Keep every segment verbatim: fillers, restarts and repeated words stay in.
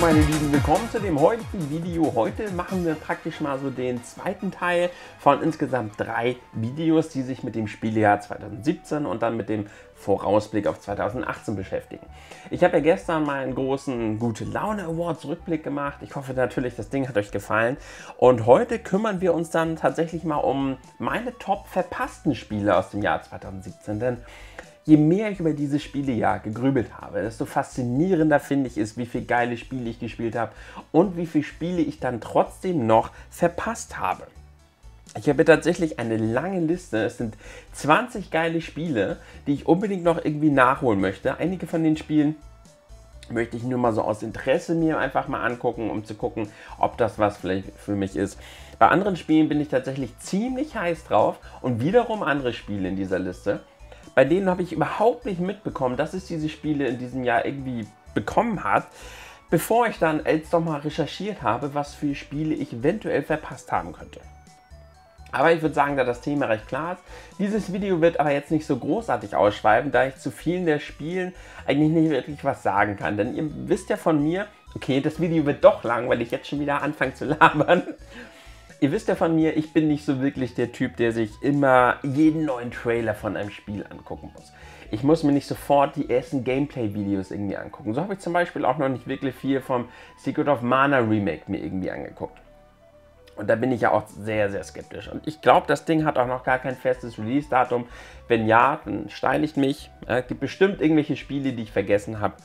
meine Lieben, willkommen zu dem heutigen Video. Heute machen wir praktisch mal so den zweiten Teil von insgesamt drei Videos, die sich mit dem Spielejahr zweitausendsiebzehn und dann mit dem Vorausblick auf zweitausendachtzehn beschäftigen. Ich habe ja gestern meinen großen Gute Laune Awards Rückblick gemacht. Ich hoffe natürlich, das Ding hat euch gefallen. Und heute kümmern wir uns dann tatsächlich mal um meine top verpassten Spiele aus dem Jahr zweitausendsiebzehn. Denn je mehr ich über dieses Spielejahr gegrübelt habe, desto faszinierender finde ich es, wie viele geile Spiele ich gespielt habe und wie viele Spiele ich dann trotzdem noch verpasst habe. Ich habe tatsächlich eine lange Liste. Es sind zwanzig geile Spiele, die ich unbedingt noch irgendwie nachholen möchte. Einige von den Spielen möchte ich nur mal so aus Interesse mir einfach mal angucken, um zu gucken, ob das was vielleicht für mich ist. Bei anderen Spielen bin ich tatsächlich ziemlich heiß drauf und wiederum andere Spiele in dieser Liste, bei denen habe ich überhaupt nicht mitbekommen, dass es diese Spiele in diesem Jahr irgendwie bekommen hat, bevor ich dann jetzt doch mal recherchiert habe, was für Spiele ich eventuell verpasst haben könnte. Aber ich würde sagen, da das Thema recht klar ist, dieses Video wird aber jetzt nicht so großartig ausschweifen, da ich zu vielen der Spielen eigentlich nicht wirklich was sagen kann. Denn ihr wisst ja von mir, okay, das Video wird doch lang, weil ich jetzt schon wieder anfange zu labern. Ihr wisst ja von mir, ich bin nicht so wirklich der Typ, der sich immer jeden neuen Trailer von einem Spiel angucken muss. Ich muss mir nicht sofort die ersten Gameplay-Videos irgendwie angucken. So habe ich zum Beispiel auch noch nicht wirklich viel vom Secret of Mana Remake mir irgendwie angeguckt. Und da bin ich ja auch sehr, sehr skeptisch. Und ich glaube, das Ding hat auch noch gar kein festes Release-Datum. Wenn ja, dann steinigt mich. Es gibt bestimmt irgendwelche Spiele, die ich vergessen habe.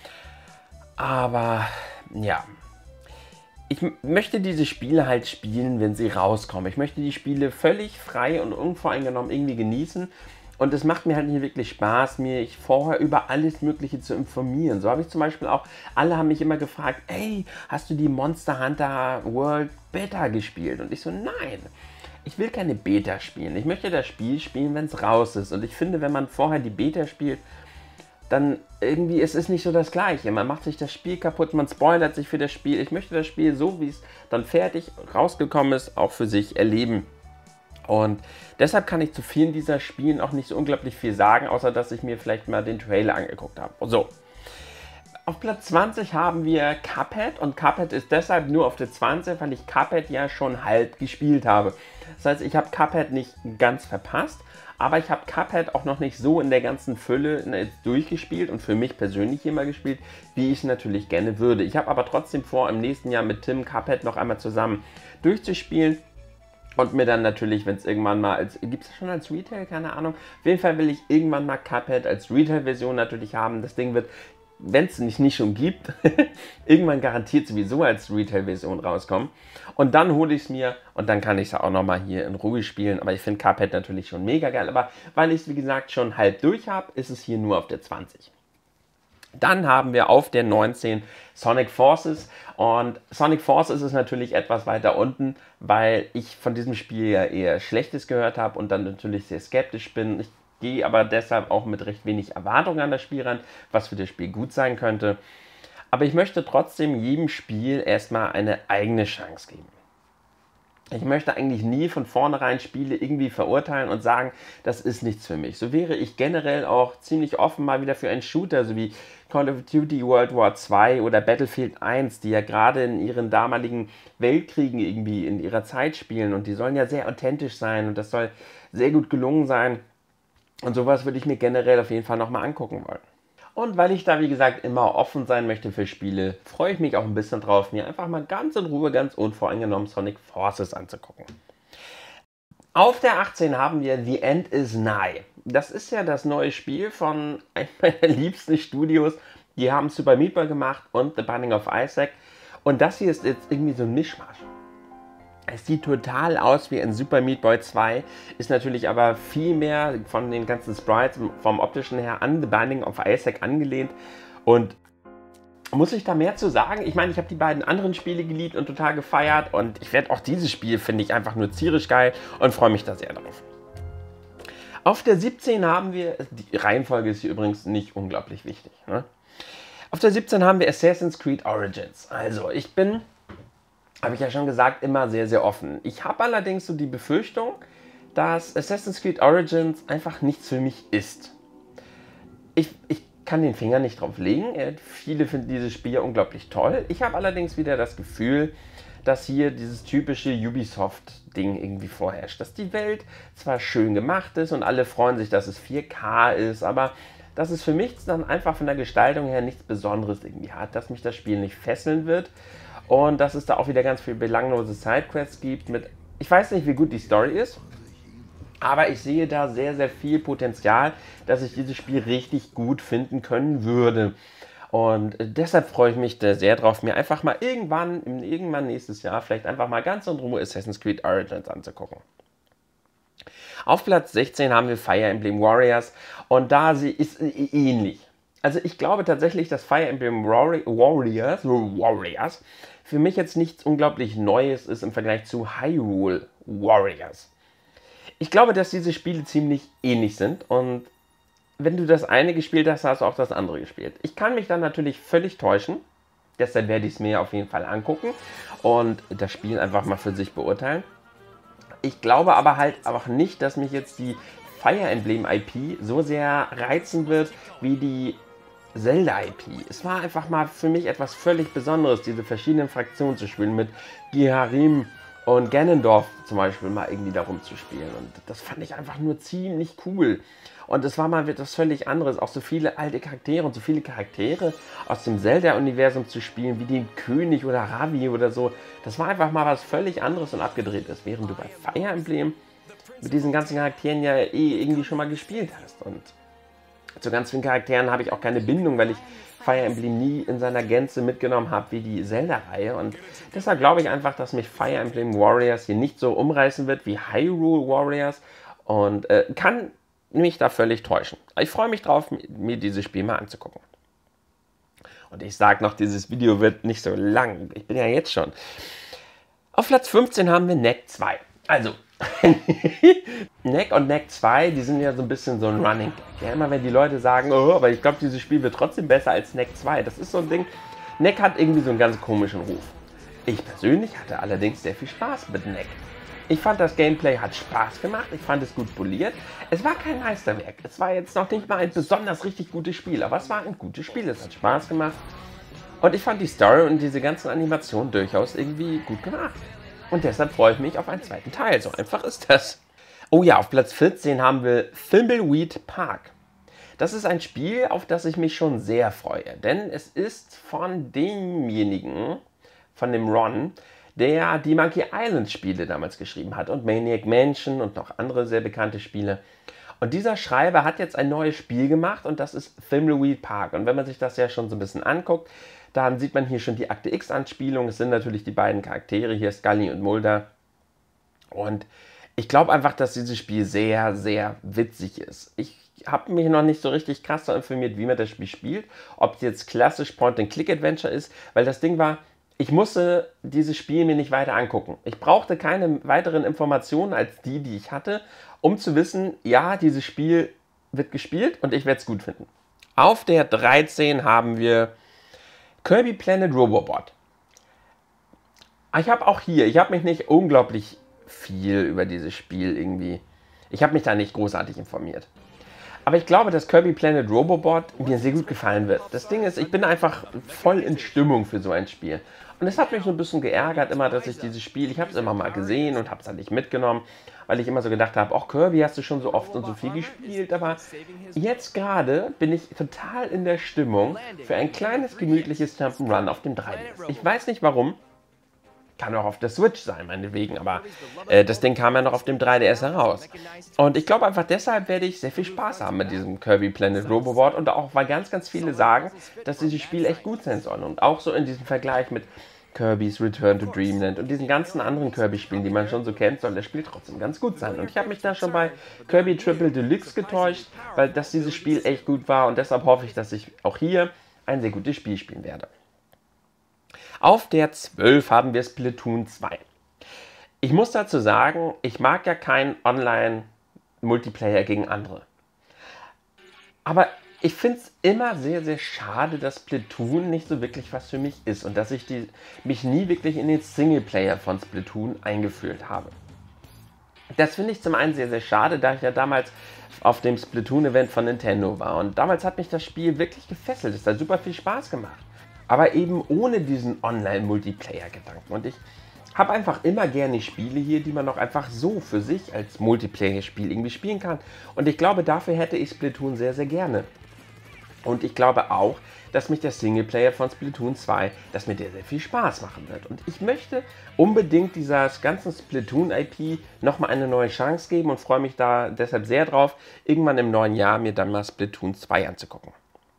Aber ja, ich möchte diese Spiele halt spielen, wenn sie rauskommen. Ich möchte die Spiele völlig frei und unvoreingenommen irgendwie genießen. Und es macht mir halt nicht wirklich Spaß, mich vorher über alles Mögliche zu informieren. So habe ich zum Beispiel auch, alle haben mich immer gefragt, ey, hast du die Monster Hunter World Beta gespielt? Und ich so, nein, ich will keine Beta spielen. Ich möchte das Spiel spielen, wenn es raus ist. Und ich finde, wenn man vorher die Beta spielt, dann irgendwie ist es nicht so das Gleiche. Man macht sich das Spiel kaputt, man spoilert sich für das Spiel. Ich möchte das Spiel so, wie es dann fertig rausgekommen ist, auch für sich erleben. Und deshalb kann ich zu vielen dieser Spielen auch nicht so unglaublich viel sagen, außer dass ich mir vielleicht mal den Trailer angeguckt habe. So, auf Platz zwanzig haben wir Cuphead und Cuphead ist deshalb nur auf der zwanzig, weil ich Cuphead ja schon halb gespielt habe. Das heißt, ich habe Cuphead nicht ganz verpasst, aber ich habe Cuphead auch noch nicht so in der ganzen Fülle durchgespielt und für mich persönlich immer gespielt, wie ich es natürlich gerne würde. Ich habe aber trotzdem vor, im nächsten Jahr mit Tim Cuphead noch einmal zusammen durchzuspielen. Und mir dann natürlich, wenn es irgendwann mal als, gibt es das schon als Retail? Keine Ahnung. Auf jeden Fall will ich irgendwann mal Cuphead als Retail-Version natürlich haben. Das Ding wird, wenn es nicht, nicht schon gibt, irgendwann garantiert sowieso als Retail-Version rauskommen. Und dann hole ich es mir und dann kann ich es auch nochmal hier in Ruhe spielen. Aber ich finde Cuphead natürlich schon mega geil. Aber weil ich es, wie gesagt, schon halb durch habe, ist es hier nur auf der zwanzig. Dann haben wir auf der neunzehn Sonic Forces und Sonic Forces ist natürlich etwas weiter unten, weil ich von diesem Spiel ja eher Schlechtes gehört habe und dann natürlich sehr skeptisch bin. Ich gehe aber deshalb auch mit recht wenig Erwartungen an das Spiel ran, was für das Spiel gut sein könnte. Aber ich möchte trotzdem jedem Spiel erstmal eine eigene Chance geben. Ich möchte eigentlich nie von vornherein Spiele irgendwie verurteilen und sagen, das ist nichts für mich. So wäre ich generell auch ziemlich offen mal wieder für einen Shooter, so wie Call of Duty World War zwei oder Battlefield eins, die ja gerade in ihren damaligen Weltkriegen irgendwie in ihrer Zeit spielen und die sollen ja sehr authentisch sein und das soll sehr gut gelungen sein. Und sowas würde ich mir generell auf jeden Fall nochmal angucken wollen. Und weil ich da, wie gesagt, immer offen sein möchte für Spiele, freue ich mich auch ein bisschen drauf, mir einfach mal ganz in Ruhe, ganz unvoreingenommen Sonic Forces anzugucken. Auf der achtzehn haben wir The End is Nigh. Das ist ja das neue Spiel von einem meiner liebsten Studios. Die haben Super Meat Boy gemacht und The Binding of Isaac. Und das hier ist jetzt irgendwie so ein Mischmasch. Es sieht total aus wie ein Super Meat Boy zwei, ist natürlich aber viel mehr von den ganzen Sprites vom optischen her an The Binding of Isaac angelehnt. Und muss ich da mehr zu sagen? Ich meine, ich habe die beiden anderen Spiele geliebt und total gefeiert und ich werde auch dieses Spiel, finde ich, einfach nur tierisch geil und freue mich da sehr drauf. Auf der siebzehn haben wir, die Reihenfolge ist hier übrigens nicht unglaublich wichtig, ne? Auf der siebzehn haben wir Assassin's Creed Origins. Also ich bin, habe ich ja schon gesagt, immer sehr, sehr offen. Ich habe allerdings so die Befürchtung, dass Assassin's Creed Origins einfach nichts für mich ist. Ich, ich kann den Finger nicht drauf legen. Äh, viele finden dieses Spiel ja unglaublich toll. Ich habe allerdings wieder das Gefühl, dass hier dieses typische Ubisoft-Ding irgendwie vorherrscht. Dass die Welt zwar schön gemacht ist und alle freuen sich, dass es vier K ist, aber dass es für mich dann einfach von der Gestaltung her nichts Besonderes irgendwie hat, dass mich das Spiel nicht fesseln wird und dass es da auch wieder ganz viele belanglose Sidequests gibt mit, ich weiß nicht, wie gut die Story ist, aber ich sehe da sehr, sehr viel Potenzial, dass ich dieses Spiel richtig gut finden können würde. Und deshalb freue ich mich da sehr drauf, mir einfach mal irgendwann, irgendwann nächstes Jahr, vielleicht einfach mal ganz in Ruhe Assassin's Creed Origins anzugucken. Auf Platz sechzehn haben wir Fire Emblem Warriors und da sie ist ähnlich. Also ich glaube tatsächlich, dass Fire Emblem Warriors, Warriors für mich jetzt nichts unglaublich Neues ist im Vergleich zu Hyrule Warriors. Ich glaube, dass diese Spiele ziemlich ähnlich sind und wenn du das eine gespielt hast, hast du auch das andere gespielt. Ich kann mich dann natürlich völlig täuschen, deshalb werde ich es mir auf jeden Fall angucken und das Spiel einfach mal für sich beurteilen. Ich glaube aber halt auch nicht, dass mich jetzt die Fire Emblem I P so sehr reizen wird wie die Zelda I P. Es war einfach mal für mich etwas völlig Besonderes, diese verschiedenen Fraktionen zu spielen, mit Giharim und Ganondorf zum Beispiel mal irgendwie darum zu spielen. Und das fand ich einfach nur ziemlich cool. Und es war mal etwas völlig anderes, auch so viele alte Charaktere und so viele Charaktere aus dem Zelda-Universum zu spielen, wie den König oder Ravi oder so. Das war einfach mal was völlig anderes und abgedrehtes, während du bei Fire Emblem mit diesen ganzen Charakteren ja eh irgendwie schon mal gespielt hast. Und zu ganz vielen Charakteren habe ich auch keine Bindung, weil ich Fire Emblem nie in seiner Gänze mitgenommen habe wie die Zelda-Reihe. Und deshalb glaube ich einfach, dass mich Fire Emblem Warriors hier nicht so umreißen wird wie Hyrule Warriors und äh, kann mich da völlig täuschen. Ich freue mich drauf, mir dieses Spiel mal anzugucken. Und ich sage noch, dieses Video wird nicht so lang. Ich bin ja jetzt schon. Auf Platz fünfzehn haben wir Knack zwei. Also, Knack und Knack zwei, die sind ja so ein bisschen so ein Running Gag. Ja, immer wenn die Leute sagen, oh, aber ich glaube, dieses Spiel wird trotzdem besser als Knack zwei. Das ist so ein Ding. Knack hat irgendwie so einen ganz komischen Ruf. Ich persönlich hatte allerdings sehr viel Spaß mit Knack. Ich fand, das Gameplay hat Spaß gemacht, ich fand es gut poliert. Es war kein Meisterwerk, es war jetzt noch nicht mal ein besonders richtig gutes Spiel, aber es war ein gutes Spiel, es hat Spaß gemacht. Und ich fand die Story und diese ganzen Animationen durchaus irgendwie gut gemacht. Und deshalb freue ich mich auf einen zweiten Teil, so einfach ist das. Oh ja, auf Platz vierzehn haben wir Thimbleweed Park. Das ist ein Spiel, auf das ich mich schon sehr freue, denn es ist von demjenigen, von dem Ron, der die Monkey Island Spiele damals geschrieben hat und Maniac Mansion und noch andere sehr bekannte Spiele. Und dieser Schreiber hat jetzt ein neues Spiel gemacht und das ist Thimbleweed Park. Und wenn man sich das ja schon so ein bisschen anguckt, dann sieht man hier schon die Akte X Anspielung. Es sind natürlich die beiden Charaktere hier, Scully und Mulder. Und ich glaube einfach, dass dieses Spiel sehr, sehr witzig ist. Ich habe mich noch nicht so richtig krass so informiert, wie man das Spiel spielt. Ob es jetzt klassisch Point-and-Click-Adventure ist, weil das Ding war, ich musste dieses Spiel mir nicht weiter angucken. Ich brauchte keine weiteren Informationen als die, die ich hatte, um zu wissen, ja, dieses Spiel wird gespielt und ich werde es gut finden. Auf der dreizehn haben wir Kirby Planet Robobot. Ich habe auch hier, ich habe mich nicht unglaublich viel über dieses Spiel irgendwie, ich habe mich da nicht großartig informiert. Aber ich glaube, dass Kirby Planet Robobot mir sehr gut gefallen wird. Das Ding ist, ich bin einfach voll in Stimmung für so ein Spiel. Und es hat mich so ein bisschen geärgert immer, dass ich dieses Spiel, ich habe es immer mal gesehen und habe es halt nicht mitgenommen, weil ich immer so gedacht habe, ach Kirby hast du schon so oft und so viel gespielt, aber jetzt gerade bin ich total in der Stimmung für ein kleines, gemütliches Jump'n'Run auf dem drei D S. Ich weiß nicht warum. Kann auch auf der Switch sein, meinetwegen, aber äh, das Ding kam ja noch auf dem drei D S heraus. Und ich glaube einfach deshalb werde ich sehr viel Spaß haben mit diesem Kirby Planet Robobot und auch, weil ganz, ganz viele sagen, dass dieses Spiel echt gut sein soll. Und auch so in diesem Vergleich mit Kirby's Return to Dreamland und diesen ganzen anderen Kirby-Spielen, die man schon so kennt, soll das Spiel trotzdem ganz gut sein. Und ich habe mich da schon bei Kirby Triple Deluxe getäuscht, weil das dieses Spiel echt gut war und deshalb hoffe ich, dass ich auch hier ein sehr gutes Spiel spielen werde. Auf der zwölf haben wir Splatoon zwei. Ich muss dazu sagen, ich mag ja keinen Online-Multiplayer gegen andere. Aber ich finde es immer sehr, sehr schade, dass Splatoon nicht so wirklich was für mich ist und dass ich die, mich nie wirklich in den Singleplayer von Splatoon eingefühlt habe. Das finde ich zum einen sehr, sehr schade, da ich ja damals auf dem Splatoon-Event von Nintendo war. Und damals hat mich das Spiel wirklich gefesselt. Es hat super viel Spaß gemacht. Aber eben ohne diesen Online-Multiplayer-Gedanken. Und ich habe einfach immer gerne Spiele hier, die man auch einfach so für sich als Multiplayer-Spiel irgendwie spielen kann. Und ich glaube, dafür hätte ich Splatoon sehr, sehr gerne. Und ich glaube auch, dass mich der Singleplayer von Splatoon zwei, dass mir der sehr viel Spaß machen wird. Und ich möchte unbedingt dieser ganzen Splatoon-I P nochmal eine neue Chance geben und freue mich da deshalb sehr drauf, irgendwann im neuen Jahr mir dann mal Splatoon zwei anzugucken.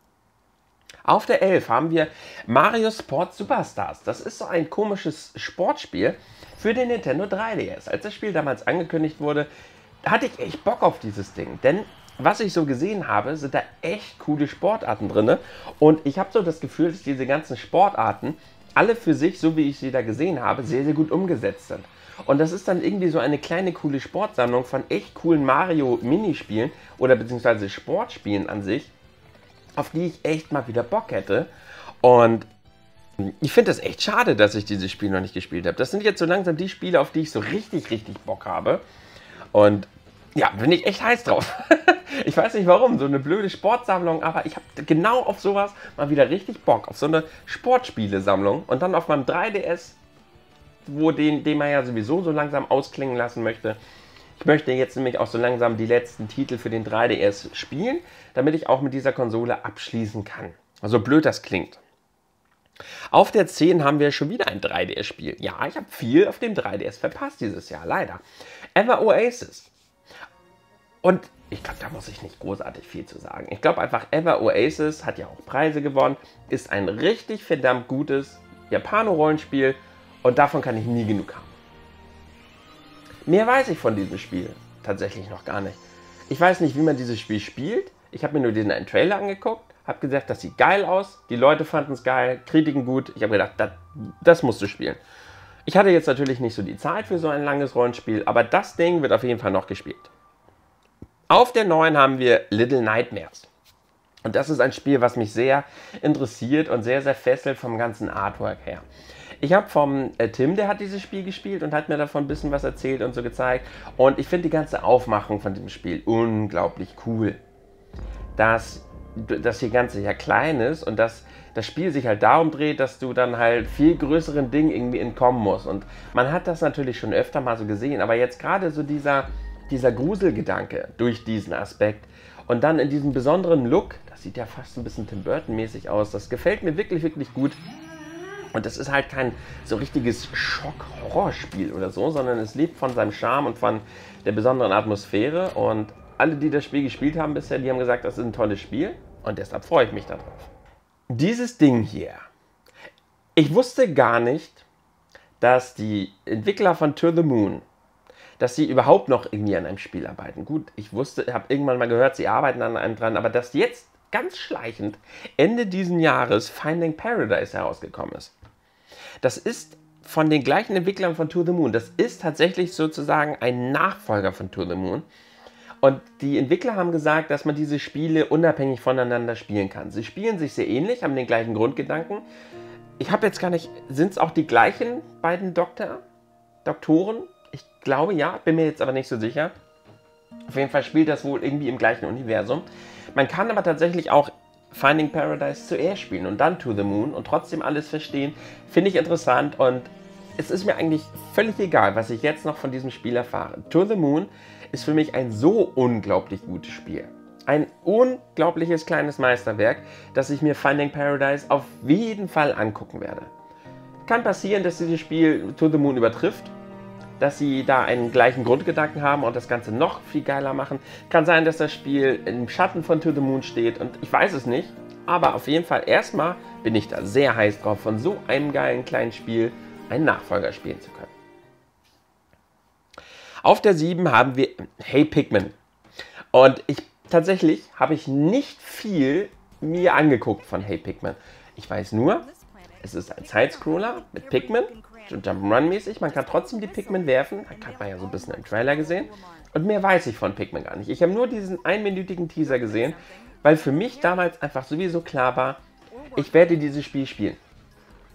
Auf der elf haben wir Mario Sports Superstars. Das ist so ein komisches Sportspiel für den Nintendo drei D S. Als das Spiel damals angekündigt wurde, hatte ich echt Bock auf dieses Ding. Denn was ich so gesehen habe, sind da echt coole Sportarten drin. Und ich habe so das Gefühl, dass diese ganzen Sportarten alle für sich, so wie ich sie da gesehen habe, sehr, sehr gut umgesetzt sind. Und das ist dann irgendwie so eine kleine coole Sportsammlung von echt coolen Mario-Minispielen oder beziehungsweise Sportspielen an sich, auf die ich echt mal wieder Bock hätte. Und ich finde es echt schade, dass ich dieses Spiel noch nicht gespielt habe. Das sind jetzt so langsam die Spiele, auf die ich so richtig, richtig Bock habe. Und ja, bin ich echt heiß drauf. Ich weiß nicht warum, so eine blöde Sportsammlung, aber ich habe genau auf sowas mal wieder richtig Bock. Auf so eine Sportspielesammlung und dann auf meinem drei D S, wo den, den man ja sowieso so langsam ausklingen lassen möchte. Ich möchte jetzt nämlich auch so langsam die letzten Titel für den drei D S spielen, damit ich auch mit dieser Konsole abschließen kann. Also blöd das klingt. Auf der zehn haben wir schon wieder ein drei D S-Spiel. Ja, ich habe viel auf dem drei D S verpasst dieses Jahr, leider. Ever Oasis. Und ich glaube, da muss ich nicht großartig viel zu sagen. Ich glaube einfach, Ever Oasis hat ja auch Preise gewonnen, ist ein richtig verdammt gutes Japano-Rollenspiel und davon kann ich nie genug haben. Mehr weiß ich von diesem Spiel tatsächlich noch gar nicht. Ich weiß nicht, wie man dieses Spiel spielt. Ich habe mir nur den einen Trailer angeguckt, habe gesagt, das sieht geil aus, die Leute fanden es geil, Kritiken gut. Ich habe gedacht, das, das musst du spielen. Ich hatte jetzt natürlich nicht so die Zeit für so ein langes Rollenspiel, aber das Ding wird auf jeden Fall noch gespielt. Auf der neun haben wir Little Nightmares. Und das ist ein Spiel, was mich sehr interessiert und sehr, sehr fesselt vom ganzen Artwork her. Ich habe vom äh, Tim, der hat dieses Spiel gespielt und hat mir davon ein bisschen was erzählt und so gezeigt. Und ich finde die ganze Aufmachung von diesem Spiel unglaublich cool. Dass das hier Ganze ja klein ist und dass das Spiel sich halt darum dreht, dass du dann halt viel größeren Dingen irgendwie entkommen musst. Und man hat das natürlich schon öfter mal so gesehen, aber jetzt gerade so dieser... dieser Gruselgedanke durch diesen Aspekt und dann in diesem besonderen Look, das sieht ja fast ein bisschen Tim Burton-mäßig aus, das gefällt mir wirklich, wirklich gut. Und das ist halt kein so richtiges Schock-Horrorspiel oder so, sondern es lebt von seinem Charme und von der besonderen Atmosphäre. Und alle, die das Spiel gespielt haben bisher, die haben gesagt, das ist ein tolles Spiel und deshalb freue ich mich darauf. Dieses Ding hier, ich wusste gar nicht, dass die Entwickler von To the Moon, dass sie überhaupt noch irgendwie an einem Spiel arbeiten. Gut, ich wusste, habe irgendwann mal gehört, sie arbeiten an einem dran, aber dass jetzt ganz schleichend Ende diesen Jahres Finding Paradise herausgekommen ist. Das ist von den gleichen Entwicklern von To the Moon. Das ist tatsächlich sozusagen ein Nachfolger von To the Moon. Und die Entwickler haben gesagt, dass man diese Spiele unabhängig voneinander spielen kann. Sie spielen sich sehr ähnlich, haben den gleichen Grundgedanken. Ich habe jetzt gar nicht, sind es auch die gleichen beiden Doktor, Doktoren? Ich glaube ja, bin mir jetzt aber nicht so sicher. Auf jeden Fall spielt das wohl irgendwie im gleichen Universum. Man kann aber tatsächlich auch Finding Paradise zuerst spielen und dann To the Moon und trotzdem alles verstehen. Finde ich interessant und es ist mir eigentlich völlig egal, was ich jetzt noch von diesem Spiel erfahre. To the Moon ist für mich ein so unglaublich gutes Spiel. Ein unglaubliches kleines Meisterwerk, dass ich mir Finding Paradise auf jeden Fall angucken werde. Kann passieren, dass dieses Spiel To the Moon übertrifft, dass sie da einen gleichen Grundgedanken haben und das Ganze noch viel geiler machen. Kann sein, dass das Spiel im Schatten von To the Moon steht und ich weiß es nicht. Aber auf jeden Fall erstmal bin ich da sehr heiß drauf, von so einem geilen kleinen Spiel einen Nachfolger spielen zu können. Auf der sieben haben wir Hey Pikmin. Und ich tatsächlich habe ich nicht viel mir angeguckt von Hey Pikmin. Ich weiß nur, es ist ein Sidescroller mit Pikmin. Jump'n'Run-mäßig, man kann trotzdem die Pikmin werfen, das hat man ja so ein bisschen im Trailer gesehen und mehr weiß ich von Pikmin gar nicht. Ich habe nur diesen einminütigen Teaser gesehen, weil für mich damals einfach sowieso klar war, ich werde dieses Spiel spielen.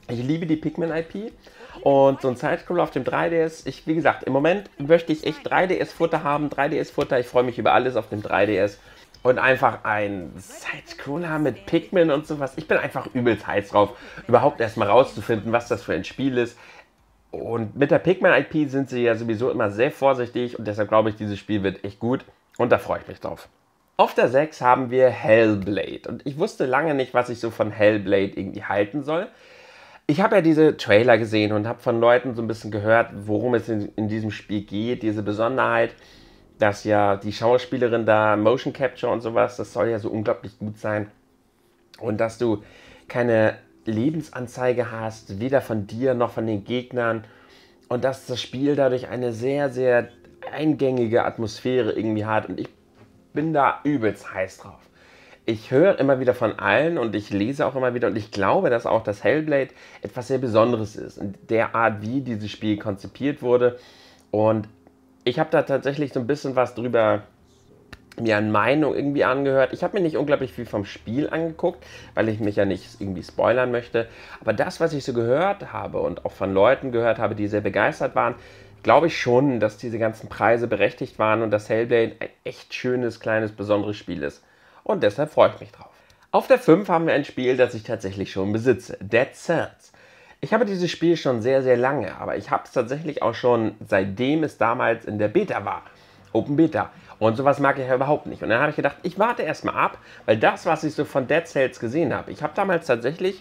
Ich liebe die Pikmin-I P und so ein Sidescroller auf dem drei D S. Ich, wie gesagt, im Moment möchte ich echt drei D S-Futter haben, drei D S-Futter. Ich freue mich über alles auf dem drei D S. Und einfach ein Sidescroller mit Pikmin und sowas. Ich bin einfach übelst heiß drauf, überhaupt erstmal rauszufinden, was das für ein Spiel ist. Und mit der Pikmin-I P sind sie ja sowieso immer sehr vorsichtig und deshalb glaube ich, dieses Spiel wird echt gut und da freue ich mich drauf. Auf der sechs haben wir Hellblade und ich wusste lange nicht, was ich so von Hellblade irgendwie halten soll. Ich habe ja diese Trailer gesehen und habe von Leuten so ein bisschen gehört, worum es in, in diesem Spiel geht. Diese Besonderheit, dass ja die Schauspielerin da Motion Capture und sowas, das soll ja so unglaublich gut sein. Und dass du keine Lebensanzeige hast, weder von dir noch von den Gegnern. Und dass das Spiel dadurch eine sehr, sehr eingängige Atmosphäre irgendwie hat. Und ich bin da übelst heiß drauf. Ich höre immer wieder von allen und ich lese auch immer wieder und ich glaube, dass auch das Hellblade etwas sehr Besonderes ist. In der Art, wie dieses Spiel konzipiert wurde. Und ich habe da tatsächlich so ein bisschen was drüber mir an Meinung irgendwie angehört. Ich habe mir nicht unglaublich viel vom Spiel angeguckt, weil ich mich ja nicht irgendwie spoilern möchte. Aber das, was ich so gehört habe und auch von Leuten gehört habe, die sehr begeistert waren, glaube ich schon, dass diese ganzen Preise berechtigt waren und dass Hellblade ein echt schönes, kleines, besonderes Spiel ist. Und deshalb freue ich mich drauf. Auf der fünf haben wir ein Spiel, das ich tatsächlich schon besitze. Dead Cells. Ich habe dieses Spiel schon sehr, sehr lange, aber ich habe es tatsächlich auch schon, seitdem es damals in der Beta war. Open Beta. Und sowas mag ich ja überhaupt nicht. Und dann habe ich gedacht, ich warte erstmal ab, weil das, was ich so von Dead Cells gesehen habe, ich habe damals tatsächlich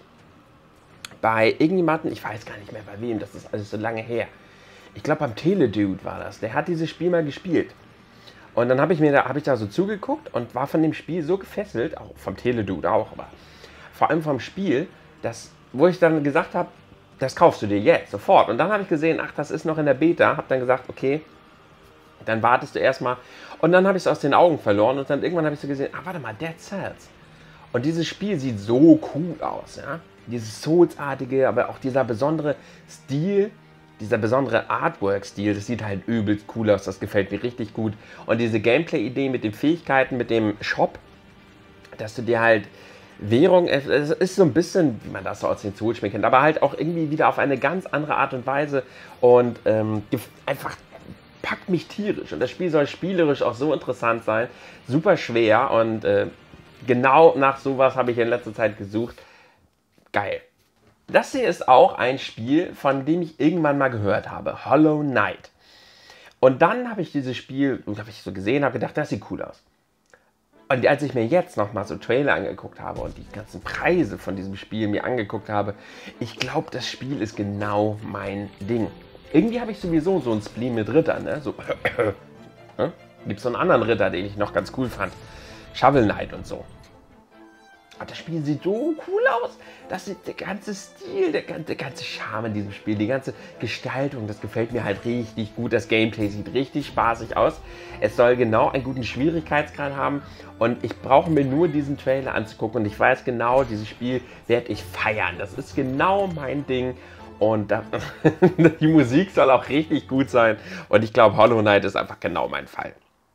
bei irgendjemandem, ich weiß gar nicht mehr bei wem, das ist alles so lange her, ich glaube beim Teledude war das, der hat dieses Spiel mal gespielt. Und dann habe ich mir da, habe ich da so zugeguckt und war von dem Spiel so gefesselt, auch vom Teledude auch, aber vor allem vom Spiel, dass, wo ich dann gesagt habe, das kaufst du dir jetzt, sofort. Und dann habe ich gesehen, ach, das ist noch in der Beta, habe dann gesagt, okay, dann wartest du erstmal. Und dann habe ich es aus den Augen verloren und dann irgendwann habe ich so gesehen, ah, warte mal, Dead Cells. Und dieses Spiel sieht so cool aus, ja. Dieses Souls-artige, aber auch dieser besondere Stil, dieser besondere Artwork-Stil, das sieht halt übelst cool aus, das gefällt mir richtig gut. Und diese Gameplay-Idee mit den Fähigkeiten, mit dem Shop, dass du dir halt Währung, es ist so ein bisschen, wie man das so aus den Souls-Spielen kennt, aber halt auch irgendwie wieder auf eine ganz andere Art und Weise und ähm, einfach packt mich tierisch. Und das Spiel soll spielerisch auch so interessant sein, super schwer und äh, genau nach sowas habe ich in letzter Zeit gesucht. Geil. Das hier ist auch ein Spiel, von dem ich irgendwann mal gehört habe, Hollow Knight. Und dann habe ich dieses Spiel, habe ich so gesehen, habe gedacht, das sieht cool aus. Und als ich mir jetzt nochmal so Trailer angeguckt habe und die ganzen Preise von diesem Spiel mir angeguckt habe, ich glaube, das Spiel ist genau mein Ding. Irgendwie habe ich sowieso so ein Spleen mit Rittern, ne? So, ne? Gibt es so einen anderen Ritter, den ich noch ganz cool fand. Shovel Knight und so. Aber das Spiel sieht so cool aus. Das ist der ganze Stil, der ganze, der ganze Charme in diesem Spiel, die ganze Gestaltung, das gefällt mir halt richtig gut. Das Gameplay sieht richtig spaßig aus. Es soll genau einen guten Schwierigkeitsgrad haben und ich brauche mir nur diesen Trailer anzugucken und ich weiß genau, dieses Spiel werde ich feiern. Das ist genau mein Ding und da, die Musik soll auch richtig gut sein und ich glaube, Hollow Knight ist einfach genau mein Fall.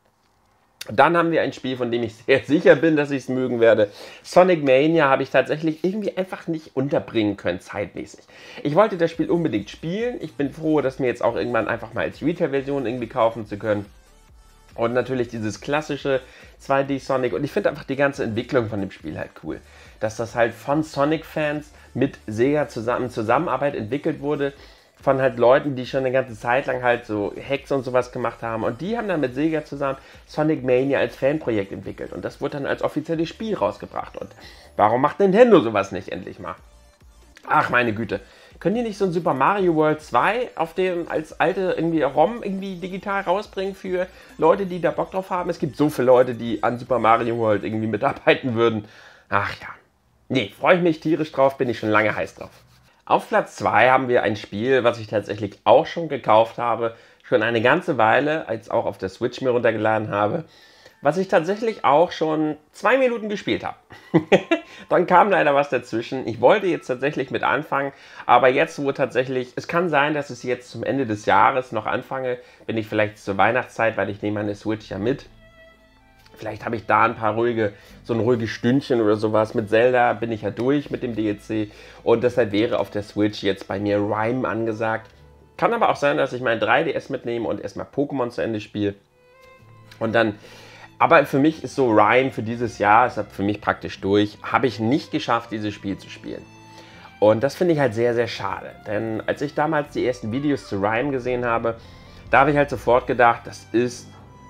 Dann haben wir ein Spiel, von dem ich sehr sicher bin, dass ich es mögen werde. Sonic Mania habe ich tatsächlich irgendwie einfach nicht unterbringen können, zeitmäßig. Ich wollte das Spiel unbedingt spielen. Ich bin froh, das mir jetzt auch irgendwann einfach mal als Retail-Version irgendwie kaufen zu können. Und natürlich dieses klassische zwei D Sonic. Und ich finde einfach die ganze Entwicklung von dem Spiel halt cool. Dass das halt von Sonic-Fans mit Sega zusammen Zusammenarbeit entwickelt wurde. Von halt Leuten, die schon eine ganze Zeit lang halt so Hacks und sowas gemacht haben. Und die haben dann mit Sega zusammen Sonic Mania als Fanprojekt entwickelt. Und das wurde dann als offizielles Spiel rausgebracht. Und warum macht Nintendo sowas nicht endlich mal? Ach, meine Güte. Können die nicht so ein Super Mario World zwei auf dem als alte irgendwie ROM irgendwie digital rausbringen für Leute, die da Bock drauf haben? Es gibt so viele Leute, die an Super Mario World irgendwie mitarbeiten würden. Ach ja. Nee, freue ich mich tierisch drauf, bin ich schon lange heiß drauf. Auf Platz zwei haben wir ein Spiel, was ich tatsächlich auch schon gekauft habe, schon eine ganze Weile, als auch auf der Switch mir runtergeladen habe, was ich tatsächlich auch schon zwei Minuten gespielt habe. Dann kam leider was dazwischen. Ich wollte jetzt tatsächlich mit anfangen, aber jetzt, wo tatsächlich, es kann sein, dass ich jetzt zum Ende des Jahres noch anfange, bin ich vielleicht zur Weihnachtszeit, weil ich nehme meine Switch ja mit. Vielleicht habe ich da ein paar ruhige, so ein ruhiges Stündchen oder sowas. Mit Zelda bin ich ja durch mit dem D L C und deshalb wäre auf der Switch jetzt bei mir Rime angesagt. Kann aber auch sein, dass ich mein drei D S mitnehme und erstmal Pokémon zu Ende spiele. Und dann, aber für mich ist so Rime für dieses Jahr, ist für mich praktisch durch, habe ich nicht geschafft, dieses Spiel zu spielen. Und das finde ich halt sehr, sehr schade. Denn als ich damals die ersten Videos zu Rime gesehen habe, da habe ich halt sofort gedacht, das ist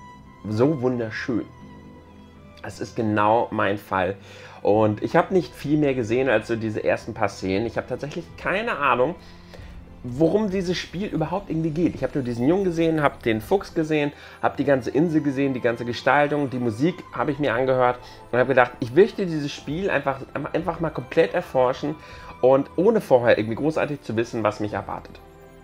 so wunderschön. Es ist genau mein Fall. Und ich habe nicht viel mehr gesehen als so diese ersten paar Szenen. Ich habe tatsächlich keine Ahnung, worum dieses Spiel überhaupt irgendwie geht. Ich habe nur diesen Jungen gesehen, habe den Fuchs gesehen, habe die ganze Insel gesehen, die ganze Gestaltung, die Musik habe ich mir angehört und habe gedacht, ich möchte dieses Spiel einfach, einfach mal komplett erforschen und ohne vorher irgendwie großartig zu wissen, was mich erwartet.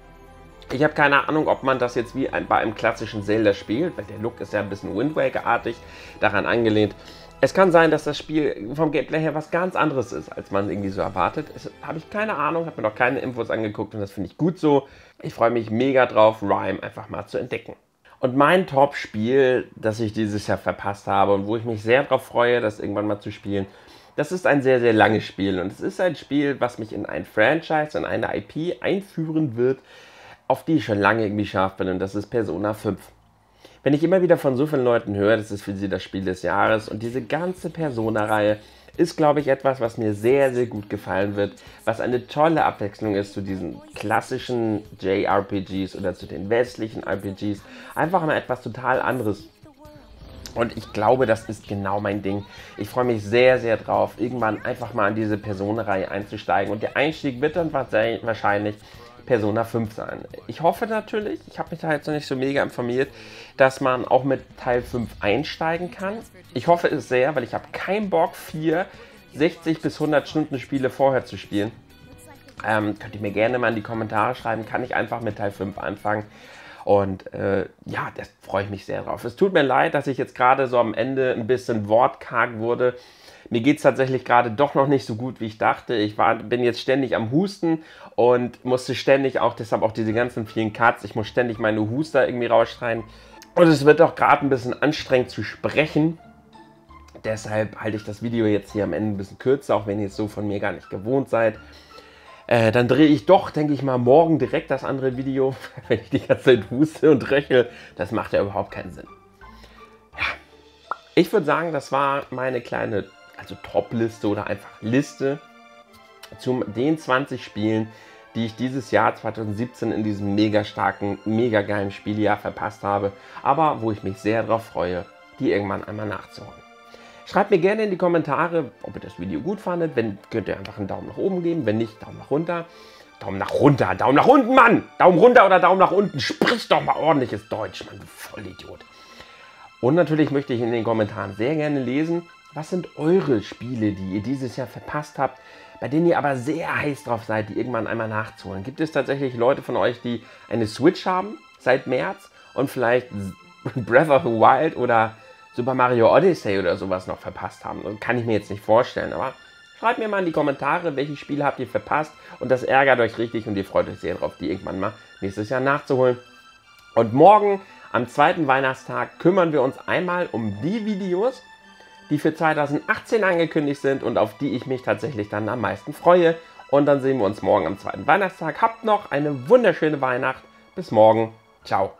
Ich habe keine Ahnung, ob man das jetzt wie ein, bei einem klassischen Zelda spielt, weil der Look ist ja ein bisschen Wind Waker-artig, daran angelehnt. Es kann sein, dass das Spiel vom Gameplay her was ganz anderes ist, als man irgendwie so erwartet. Das habe ich keine Ahnung, habe mir noch keine Infos angeguckt und das finde ich gut so. Ich freue mich mega drauf, Rime einfach mal zu entdecken. Und mein Top-Spiel, das ich dieses Jahr verpasst habe und wo ich mich sehr darauf freue, das irgendwann mal zu spielen, das ist ein sehr, sehr langes Spiel. Und es ist ein Spiel, was mich in ein Franchise, in eine I P einführen wird, auf die ich schon lange irgendwie scharf bin, und das ist Persona fünf. Wenn ich immer wieder von so vielen Leuten höre, das ist für sie das Spiel des Jahres, und diese ganze Persona-Reihe ist, glaube ich, etwas, was mir sehr, sehr gut gefallen wird, was eine tolle Abwechslung ist zu diesen klassischen J R P Gs oder zu den westlichen R P Gs. Einfach mal etwas total anderes. Und ich glaube, das ist genau mein Ding. Ich freue mich sehr, sehr drauf, irgendwann einfach mal in diese Persona-Reihe einzusteigen. Und der Einstieg wird dann wahrscheinlich Persona fünf sein. Ich hoffe natürlich, ich habe mich da jetzt noch nicht so mega informiert, dass man auch mit Teil fünf einsteigen kann. Ich hoffe es sehr, weil ich habe keinen Bock, vier sechzig bis hundert Stunden Spiele vorher zu spielen. Ähm, könnt ihr mir gerne mal in die Kommentare schreiben, kann ich einfach mit Teil fünf anfangen. Und äh, ja, das freue ich mich sehr drauf. Es tut mir leid, dass ich jetzt gerade so am Ende ein bisschen wortkarg wurde. Mir geht es tatsächlich gerade doch noch nicht so gut, wie ich dachte. Ich war, bin jetzt ständig am Husten und musste ständig auch, deshalb auch diese ganzen vielen Cuts, ich muss ständig meine Huster irgendwie rausschreien. Und es wird auch gerade ein bisschen anstrengend zu sprechen. Deshalb halte ich das Video jetzt hier am Ende ein bisschen kürzer, auch wenn ihr es so von mir gar nicht gewohnt seid. Äh, dann drehe ich doch, denke ich mal, morgen direkt das andere Video, wenn ich die ganze Zeit huste und röchel. Das macht ja überhaupt keinen Sinn. Ja, ich würde sagen, das war meine kleine, also Top-Liste oder einfach Liste zu den zwanzig Spielen, die ich dieses Jahr zwanzig siebzehn in diesem mega starken, mega geilen Spieljahr verpasst habe, aber wo ich mich sehr darauf freue, die irgendwann einmal nachzuholen. Schreibt mir gerne in die Kommentare, ob ihr das Video gut fandet. Wenn, könnt ihr einfach einen Daumen nach oben geben. Wenn nicht, Daumen nach runter. Daumen nach runter, Daumen nach unten, Mann! Daumen runter oder Daumen nach unten. Sprich doch mal ordentliches Deutsch, Mann, du Vollidiot. Und natürlich möchte ich in den Kommentaren sehr gerne lesen, was sind eure Spiele, die ihr dieses Jahr verpasst habt, bei denen ihr aber sehr heiß drauf seid, die irgendwann einmal nachzuholen. Gibt es tatsächlich Leute von euch, die eine Switch haben seit März und vielleicht Breath of the Wild oder Super Mario Odyssey oder sowas noch verpasst haben? Das kann ich mir jetzt nicht vorstellen, aber schreibt mir mal in die Kommentare, welche Spiele habt ihr verpasst, und das ärgert euch richtig und ihr freut euch sehr drauf, die irgendwann mal nächstes Jahr nachzuholen. Und morgen, am zweiten Weihnachtstag, kümmern wir uns einmal um die Videos, die für zwanzig achtzehn angekündigt sind und auf die ich mich tatsächlich dann am meisten freue. Und dann sehen wir uns morgen am zweiten Weihnachtstag. Habt noch eine wunderschöne Weihnacht. Bis morgen. Ciao.